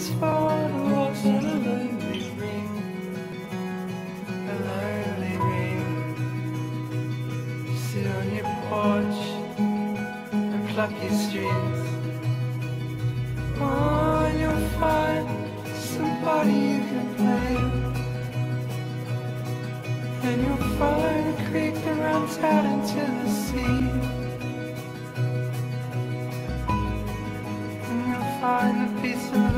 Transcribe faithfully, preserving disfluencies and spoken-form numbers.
dance floor and walks on a lonely ring, a lonely ring. Sit on your porch and pluck your strings. Oh, and you'll find somebody you can play, and you'll find a creek that runs out into the sea, and you'll find a piece of